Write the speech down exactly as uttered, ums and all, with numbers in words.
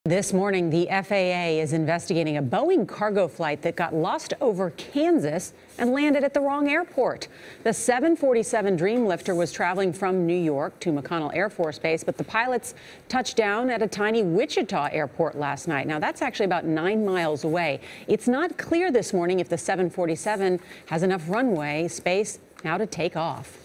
This morning, the F A A is investigating a Boeing cargo flight that got lost over Kansas and landed at the wrong airport. The seven forty-seven Dreamlifter was traveling from New York to McConnell Air Force Base, but the pilots touched down at a tiny Wichita airport last night. Now, that's actually about nine miles away. It's not clear this morning if the seven forty-seven has enough runway space now to take off.